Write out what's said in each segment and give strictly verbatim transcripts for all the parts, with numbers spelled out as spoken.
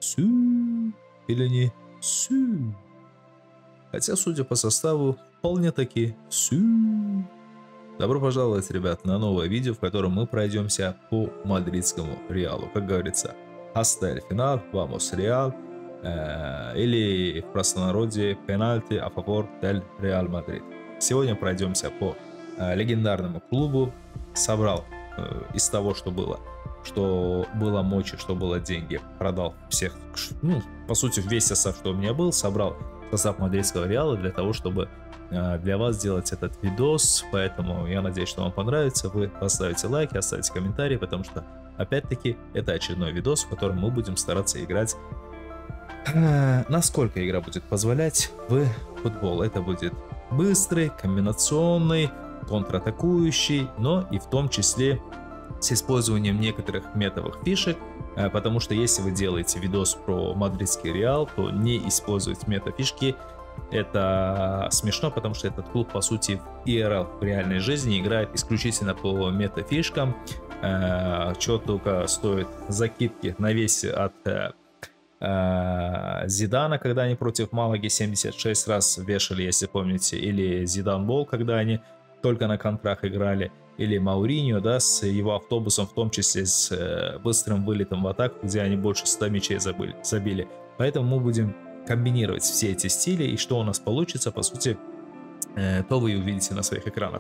Сю или не сю? Хотя, судя по составу, вполне таки сю. Добро пожаловать, ребят, на новое видео, в котором мы пройдемся по мадридскому Реалу. Как говорится, hasta el final, vamos Real, э, или в простонародье пенальти a favor del Real Madrid. Сегодня пройдемся по э, легендарному клубу. Собрал э, из того, что было, что было мочи, что было деньги, продал всех, ну, по сути, весь состав, что у меня был, собрал состав мадридского Реала для того, чтобы э, для вас сделать этот видос. Поэтому я надеюсь, что вам понравится. Вы поставите лайки, оставите комментарии, потому что, опять-таки, это очередной видос, в котором мы будем стараться играть, э, насколько игра будет позволять, в футбол. Это будет быстрый, комбинационный, контратакующий, но и в том числе с использованием некоторых метовых фишек, потому что если вы делаете видос про мадридский Реал, то не использовать метафишки это смешно, потому что этот клуб по сути в и эр эл, в реальной жизни, играет исключительно по метафишкам, что только стоит закидки на весь от Зидана, когда они против Малаги семьдесят шесть раз вешали, если помните, или Зидан Бол, когда они только на контрах играли, или Мауриньо, да, с его автобусом, в том числе с э, быстрым вылетом в атаку, где они больше ста мячей забыли, забили. Поэтому мы будем комбинировать все эти стили, и что у нас получится, по сути, э, то вы и увидите на своих экранах.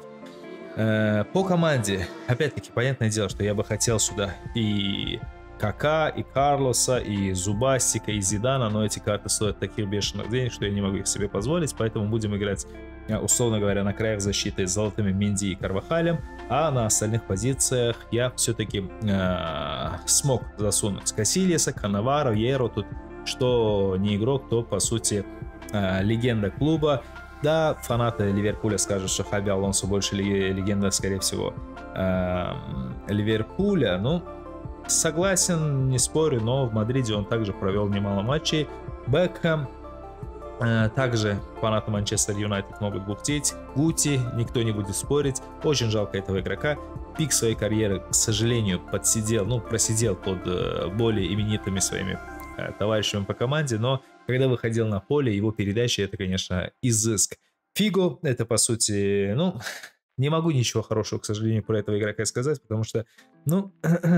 Э, по команде, опять-таки, понятное дело, что я бы хотел сюда и Кака, и Карлоса, и Зубастика, и Зидана, но эти карты стоят таких бешеных денег, что я не могу их себе позволить, поэтому будем играть, условно говоря, на краях защиты с золотыми Менди и Карвахалем, а на остальных позициях я все-таки э, смог засунуть Касильеса, Канаваро, Еро, тут что не игрок, то по сути э, легенда клуба. Да, фанаты Ливерпуля скажут, что Хаби Алонсо больше легенда, скорее всего, э, Ливерпуля, ну, согласен, не спорю, но в Мадриде он также провел немало матчей. Бекхэм, э, также фанаты Манчестер Юнайтед могут бухтеть. Гути, никто не будет спорить. Очень жалко этого игрока. Пик своей карьеры, к сожалению, подсидел, ну, просидел под э, более именитыми своими э, товарищами по команде, но когда выходил на поле, его передачи, это, конечно, изыск. Фиго, это, по сути, ну, не могу ничего хорошего, к сожалению, про этого игрока сказать, потому что, ну,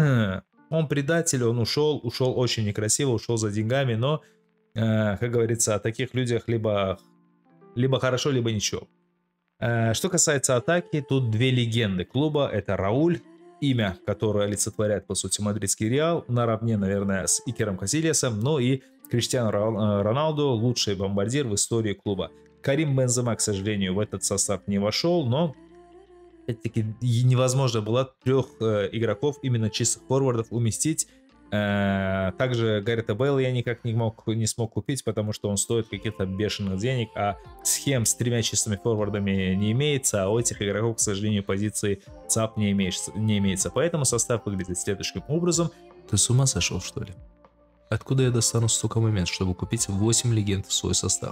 он предатель, он ушел, ушел очень некрасиво, ушел за деньгами, но, э, как говорится, о таких людях либо, либо хорошо, либо ничего. Э, что касается атаки, тут две легенды клуба, это Рауль, имя, которое олицетворяет, по сути, мадридский Реал, наравне, наверное, с Икером Касильесом, но и Криштиану Роналду, лучший бомбардир в истории клуба. Карим Бензема, к сожалению, в этот состав не вошел, но опять-таки невозможно было трех э, игроков, именно чистых форвардов, уместить. Э, также Гарета Бейла я никак не, мог, не смог купить, потому что он стоит каких-то бешеных денег, а схем с тремя чистыми форвардами не имеется, а у этих игроков, к сожалению, позиции ЦАП не, имеется, не имеется. Поэтому состав выглядит следующим образом. Ты с ума сошел, что ли? Откуда я достану столько моментов, чтобы купить восемь легенд в свой состав?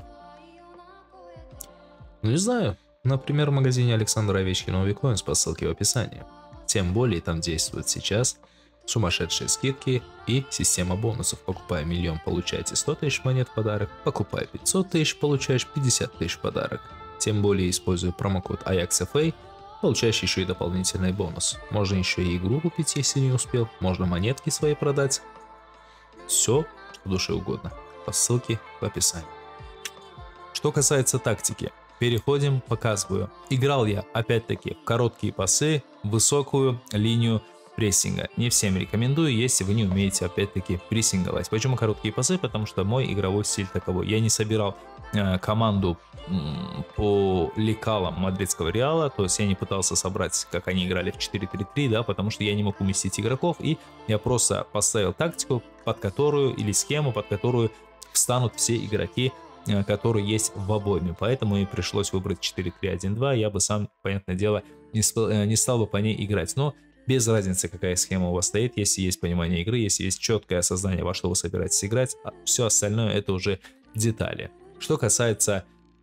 Ну, не знаю. Например, в магазине Александра Овечкина Викоинс по ссылке в описании. Тем более там действуют сейчас сумасшедшие скидки и система бонусов. Покупая миллион, получаете сто тысяч монет в подарок. Покупая пятьсот тысяч, получаешь пятьдесят тысяч в подарок. Тем более, используя промокод AJAXFA, получаешь еще и дополнительный бонус. Можно еще и игру купить, если не успел. Можно монетки свои продать. Все, что душе угодно. По ссылке в описании. Что касается тактики. Переходим, показываю. Играл я, опять-таки, в короткие пасы, высокую линию прессинга. Не всем рекомендую, если вы не умеете, опять-таки, прессинговать. Почему короткие пасы? Потому что мой игровой стиль таковой. Я не собирал э, команду м, по лекалам мадридского Реала, то есть я не пытался собрать, как они играли в четыре три три, да, потому что я не мог уместить игроков, и я просто поставил тактику, под которую, или схему, под которую встанут все игроки, которые есть в обойме, поэтому и пришлось выбрать четыре три один два, я бы сам, понятное дело, не, не стал бы по ней играть, но без разницы, какая схема у вас стоит, если есть понимание игры, если есть четкое осознание, во что вы собираетесь играть, а все остальное это уже детали. Что касается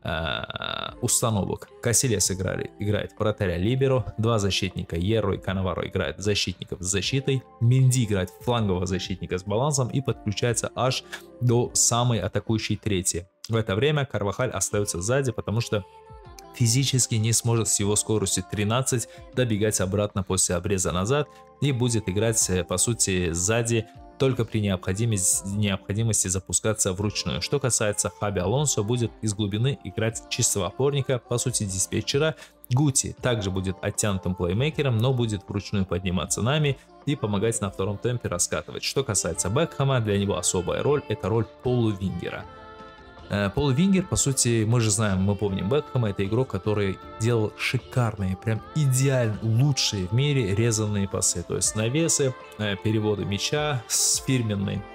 установок. Касильяс играли, играет вратаря либеро, два защитника Ерро и Канаваро играют защитников с защитой, Менди играет флангового защитника с балансом и подключается аж до самой атакующей трети. В это время Карвахаль остается сзади, потому что физически не сможет с его скоростью тринадцать добегать обратно после обреза назад и будет играть по сути сзади только при необходимости, необходимости запускаться вручную. Что касается Хаби Алонсо, будет из глубины играть чистого опорника, по сути диспетчера. Гути также будет оттянутым плеймейкером, но будет вручную подниматься нами и помогать на втором темпе раскатывать. Что касается Бекхэма, для него особая роль, это роль полувингера. Полувингер, по сути, мы же знаем, мы помним Бекхэма, это игрок, который делал шикарные, прям идеально лучшие в мире резанные пасы, то есть навесы, переводы мяча с фирменной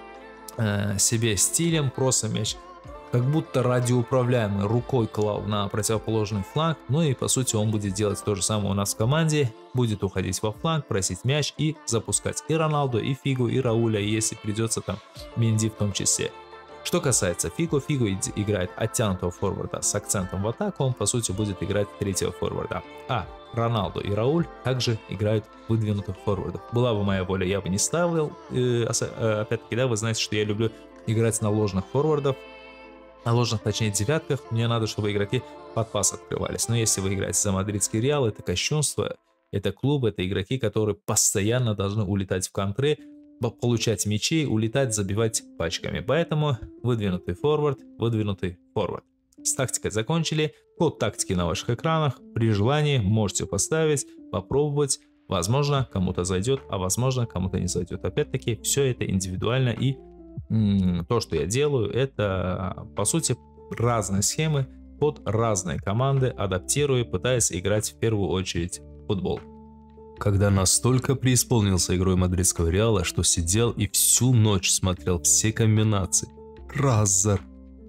себе стилем, просто мяч как будто радиоуправляемый рукой клал на противоположный фланг, ну и по сути он будет делать то же самое у нас в команде, будет уходить во фланг, просить мяч и запускать и Роналду, и Фигу, и Рауля, если придется там Менди в том числе. Что касается Фиго, Фиго играет оттянутого форварда с акцентом в атаку, он по сути будет играть третьего форварда. А Роналду и Рауль также играют выдвинутых форвардов. Была бы моя воля, я бы не ставил. Э, опять-таки, да, вы знаете, что я люблю играть на ложных форвардов, на ложных, точнее, девятках. Мне надо, чтобы игроки под пас открывались. Но если вы играете за мадридский Реал, это кощунство, это клуб, это игроки, которые постоянно должны улетать в контры, получать мячи, улетать, забивать пачками. Поэтому выдвинутый форвард, выдвинутый форвард. С тактикой закончили. Код тактики на ваших экранах. При желании можете поставить, попробовать. Возможно, кому-то зайдет, а возможно, кому-то не зайдет. Опять-таки, все это индивидуально. И м- то, что я делаю, это, по сути, разные схемы под разные команды, адаптируя, пытаясь играть в первую очередь в футбол. Когда настолько преисполнился игрой мадридского Реала, что сидел и всю ночь смотрел все комбинации. Раз за...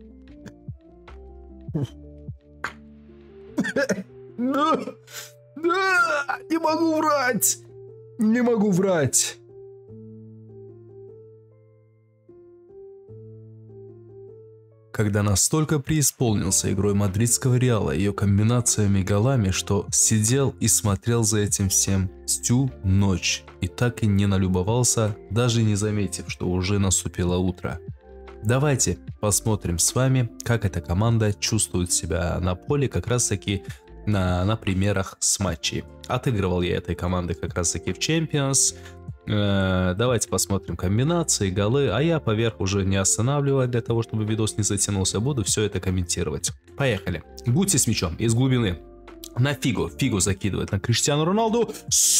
Не могу врать! Не могу врать! Когда настолько преисполнился игрой мадридского Реала, ее комбинациями и голами, что сидел и смотрел за этим всем всю ночь и так и не налюбовался, даже не заметив, что уже наступило утро. Давайте посмотрим с вами, как эта команда чувствует себя на поле, как раз таки на, на примерах с матчей. Отыгрывал я этой команды как раз таки в Champions. Давайте посмотрим комбинации, голы, а я поверх уже не останавливая для того, чтобы видос не затянулся, буду все это комментировать. Поехали. Гути с мячом из глубины на Фигу. Фигу закидывает на Криштиану Роналду.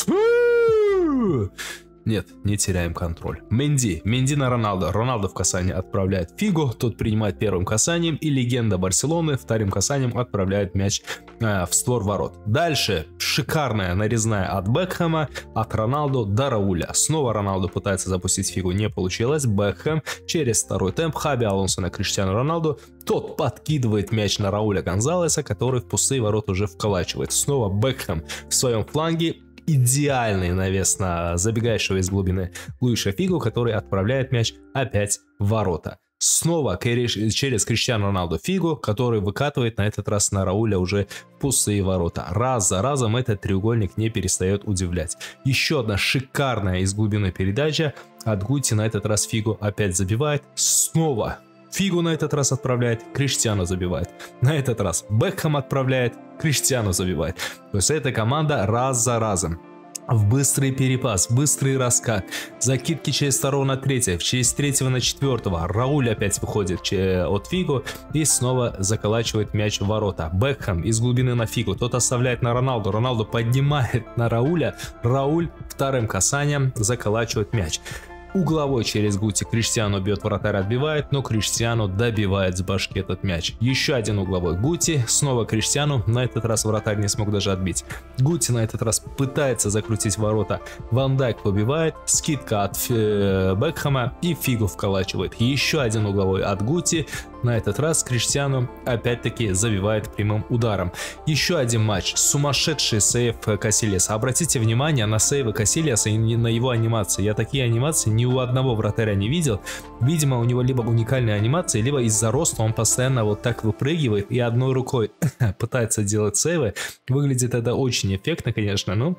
Нет, не теряем контроль. Менди. Менди на Роналдо. Роналдо в касание отправляет Фигу. Тот принимает первым касанием. И легенда Барселоны вторым касанием отправляет мяч э, в створ ворот. Дальше шикарная нарезная от Бекхэма. От Роналдо до Рауля. Снова Роналдо пытается запустить Фигу. Не получилось. Бекхэм через второй темп. Хаби Алонсо на Криштиану Роналду. Тот подкидывает мяч на Рауля Гонзалеса, который в пустые ворота уже вколачивает. Снова Бекхэм в своем фланге. Идеальный навес на забегающего из глубины Луиша Фигу, который отправляет мяч опять в ворота. Снова через Криштиану Роналду Фигу, который выкатывает на этот раз на Рауля уже пустые ворота. Раз за разом этот треугольник не перестает удивлять. Еще одна шикарная из глубины передача от Гути, на этот раз Фигу опять забивает. Снова Фигу на этот раз отправляет, Криштиану забивает. На этот раз Бекхэм отправляет, Криштиану забивает. То есть эта команда раз за разом. В быстрый перепас, быстрый раскат, закидки через второго на третьего, через третьего на четвертого. Рауль опять выходит от Фигу и снова заколачивает мяч в ворота. Бекхэм из глубины на Фигу, тот оставляет на Роналду. Роналду поднимает на Рауля. Рауль вторым касанием заколачивает мяч. Угловой через Гути Криштиану бьет, вратарь отбивает, но Криштиану добивает с башки этот мяч. Еще один угловой Гути, снова Криштиану, на этот раз вратарь не смог даже отбить. Гути на этот раз пытается закрутить ворота, Ван Дайк побивает, скидка от э, Бекхэма и Фигу вколачивает. Еще один угловой от Гути, На этот раз Криштиану опять-таки забивает прямым ударом. Еще один матч. Сумасшедший сейв Касильяса. Обратите внимание на сейвы Касильяса и на его анимации. Я такие анимации ни у одного вратаря не видел. Видимо, у него либо уникальная анимация, либо из-за роста он постоянно вот так выпрыгивает и одной рукой пытается делать сейвы. Выглядит это очень эффектно, конечно, но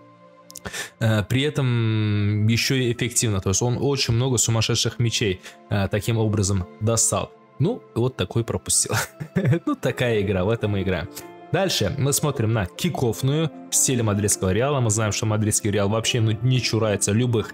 при этом еще и эффективно. То есть он очень много сумасшедших мячей таким образом достал. Ну, вот такой пропустил. Ну, такая игра, в этом мы играем. Дальше мы смотрим на кикофную в стиле мадридского Реала. Мы знаем, что мадридский Реал вообще ну, не чурается любых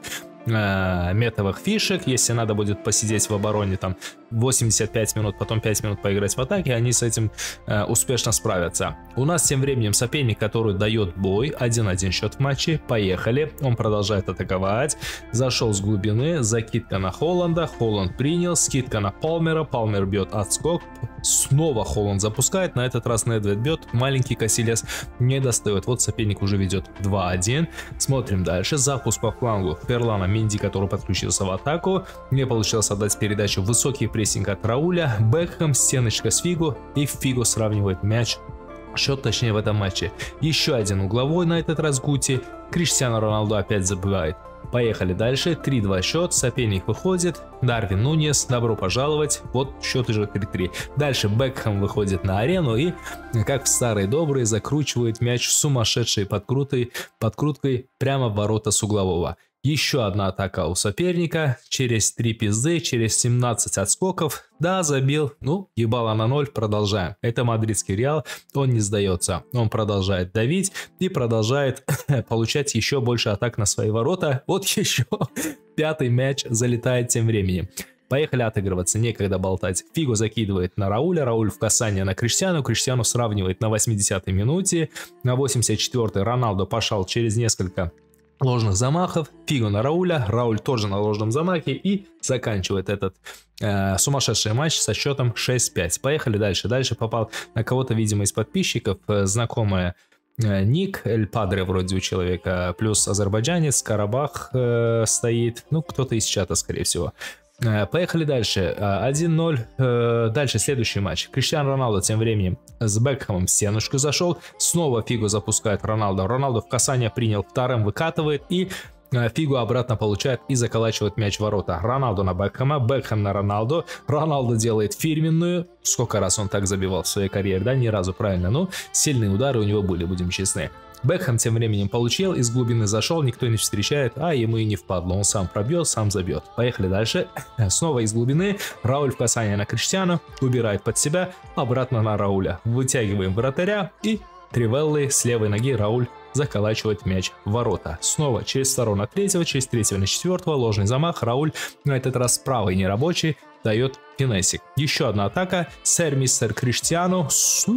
э, метовых фишек. Если надо будет посидеть в обороне там восемьдесят пять минут, потом пять минут поиграть в атаке, они с этим э, успешно справятся. У нас тем временем соперник, который дает бой, один-один счет в матче. Поехали. Он продолжает атаковать. Зашел с глубины. Закидка на Холланда. Холланд принял. Скидка на Палмера. Палмер бьет отскок. Снова Холланд запускает. На этот раз Недвед бьет. Маленький Касильяс не достает. Вот соперник уже ведет два-один. Смотрим дальше. Запуск по флангу Ферлана Менди, который подключился в атаку. Не получилось отдать передачу. Высокий прессинг от Рауля. Бекхэм, стеночка с Фигу. И Фигу сравнивает мяч. Счет, точнее, в этом матче. Еще один угловой, на этот раз Гути. Криштиану Роналду опять забивает. Поехали дальше. три-два счет. Соперник выходит. Дарвин Нуньес. Добро пожаловать. Вот счет уже три-три. Дальше Бекхэм выходит на арену и, как в старые добрые, закручивает мяч сумасшедшей подкрутой, подкруткой прямо в ворота с углового. Еще одна атака у соперника. Через три пизды, через семнадцать отскоков. Да, забил. Ну, ебало на ноль. Продолжаем. Это мадридский Реал. Он не сдается. Он продолжает давить и продолжает получать еще больше атак на свои ворота. Вот еще пятый мяч залетает тем временем. Поехали отыгрываться, некогда болтать. Фигу закидывает на Рауля, Рауль в касание на Криштиану, Криштиану сравнивает на восьмидесятой минуте. На восемьдесят четвёртой Роналдо пошел через несколько ложных замахов, Фигу на Рауля, Рауль тоже на ложном замахе и заканчивает этот э, сумасшедший матч со счетом шесть-пять. Поехали дальше. Дальше попал на кого-то, видимо, из подписчиков, э, знакомая э, ник, Эль Падре вроде у человека, плюс азербайджанец, Карабах э, стоит, ну кто-то из чата, скорее всего. Поехали дальше. один-ноль. Дальше следующий матч. Криштиану Роналдо тем временем с Бекхэмом в стеночку зашел. Снова Фигу запускает Роналдо. Роналдо в касание принял, вторым выкатывает и Фигу обратно получает и заколачивает мяч в ворота. Роналдо на Бекхэма, Бекхэм на Роналдо. Роналдо делает фирменную. Сколько раз он так забивал в своей карьере? Да, ни разу, правильно. Ну, сильные удары у него были, будем честны. Бекхэм тем временем получил, из глубины зашел, никто не встречает, а ему и не впадло. Он сам пробьет, сам забьет. Поехали дальше. Снова из глубины. Рауль в касание на Криштиану. Убирает под себя. Обратно на Рауля. Вытягиваем вратаря. И Тривеллы с левой ноги Рауль заколачивает мяч в ворота. Снова через второго на третьего, через третьего на четвертого. Ложный замах. Рауль, на этот раз правый нерабочий, дает финесик. Еще одна атака. Сэр мистер Криштиану.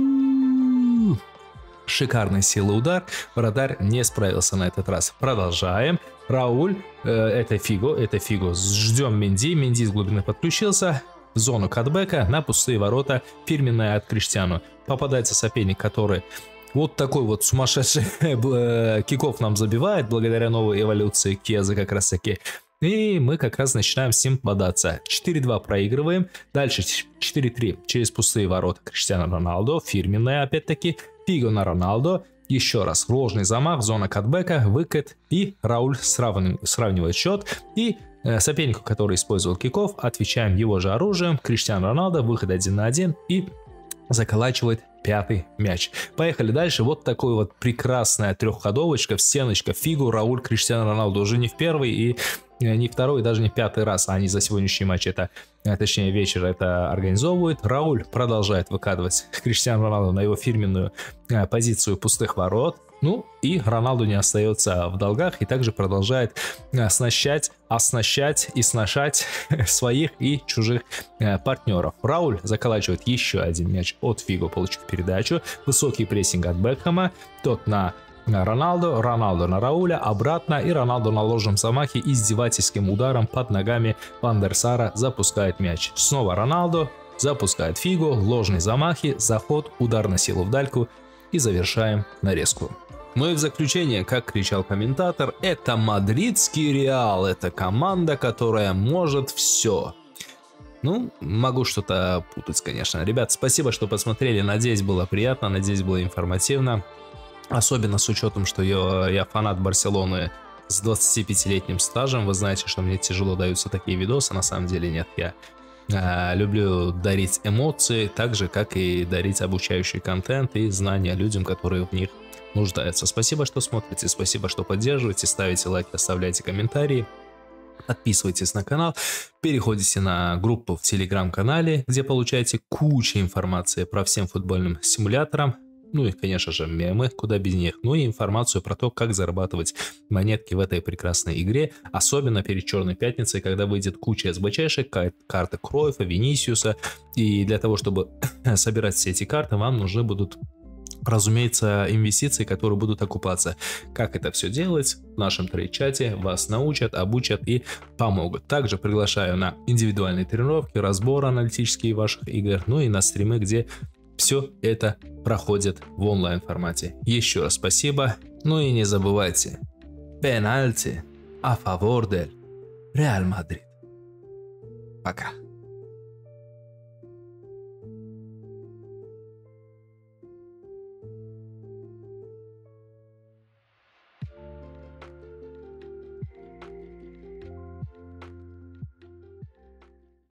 Шикарный силы удар. Вратарь не справился на этот раз. Продолжаем. Рауль. Э, это Фигу. Это Фигу. Ждем Менди. Менди из глубины подключился. В зону катбэка на пустые ворота. Фирменная от Криштиану. Попадается соперник, который вот такой вот сумасшедший киков нам забивает. Благодаря новой эволюции Кеза как раз таки. И мы как раз начинаем с ним бодаться. четыре-два проигрываем. Дальше четыре-три через пустые ворота Криштиану Роналдо. Фирменная опять-таки. Фигу на Роналдо. Еще раз ложный замах, зона катбэка, выкат. И Рауль сравнивает, сравнивает счет. И э, сопернику, который использовал киков, отвечаем его же оружием. Криштиану Роналдо, выход один на один. И заколачивает пятый мяч. Поехали дальше. Вот такой вот прекрасная трехходовочка в стеночка. Фигу, Рауль, Криштиану Роналдо. Уже не в первый и не второй, даже не пятый раз они за сегодняшний матч это, точнее вечер это организовывают. Рауль продолжает выкатывать Криштиану Роналду на его фирменную позицию пустых ворот. Ну и Роналду не остается в долгах и также продолжает оснащать, оснащать и сношать своих и чужих партнеров. Рауль заколачивает еще один мяч от Фигу, получив передачу. Высокий прессинг от Бекхэма. Тот на Роналдо, Роналдо на Рауля, обратно, и Роналдо на ложном замахе издевательским ударом под ногами Ван дер Сара запускает мяч. Снова Роналдо запускает Фигу, ложные замахи, заход, удар на силу в дальку и завершаем нарезку. Ну и в заключение, как кричал комментатор, это мадридский Реал, это команда, которая может все. Ну, могу что-то путать, конечно. Ребят, спасибо, что посмотрели. Надеюсь, было приятно, надеюсь, было информативно. Особенно с учетом, что я, я фанат Барселоны с двадцатипятилетним стажем. Вы знаете, что мне тяжело даются такие видосы. На самом деле нет, я э, люблю дарить эмоции, так же, как и дарить обучающий контент и знания людям, которые в них нуждаются. Спасибо, что смотрите, спасибо, что поддерживаете, ставите лайки, оставляйте комментарии. Подписывайтесь на канал, переходите на группу в телеграм-канале, где получаете кучу информации про всем футбольным симуляторам, ну и, конечно же, мемы, куда без них, ну и информацию про то, как зарабатывать монетки в этой прекрасной игре, особенно перед Черной Пятницей, когда выйдет куча СБЧшек, карты Кройфа, Винисиуса, и для того, чтобы собирать все эти карты, вам нужны будут, разумеется, инвестиции, которые будут окупаться. Как это все делать? В нашем трейд-чате вас научат, обучат и помогут. Также приглашаю на индивидуальные тренировки, разборы аналитические ваших игр, ну и на стримы, где все это проходит в онлайн формате. Еще раз спасибо. Ну и не забывайте. Пенальти а фавор дель Реал Мадрид. Пока.